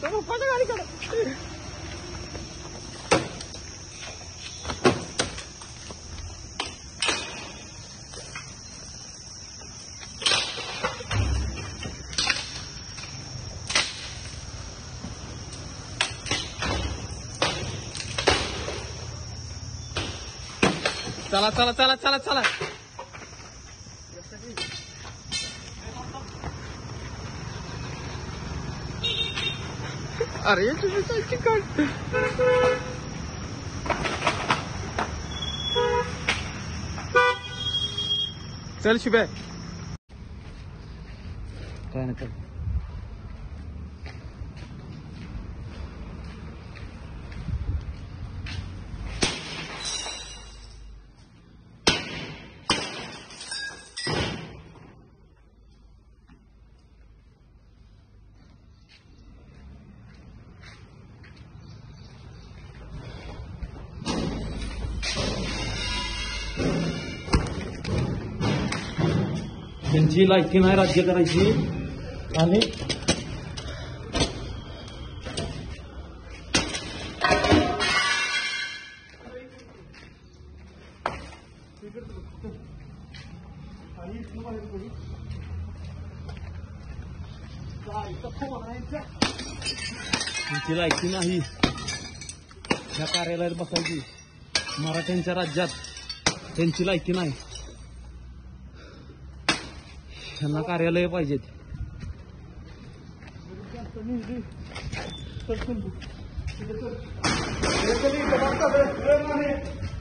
पप्पाच्या गाडीकडे चला चला चला चला चला अरे तुम्ही काय चिकन चल शिबे काय नाही त्यांची लायकी नाही राज्य करायची आणि त्यांची लायकी नाही ह्या कार्यालयात बसायची मराठ्यांच्या राज्यात त्यांची लायकी नाही त्यांना कार्यालय पाहिजेत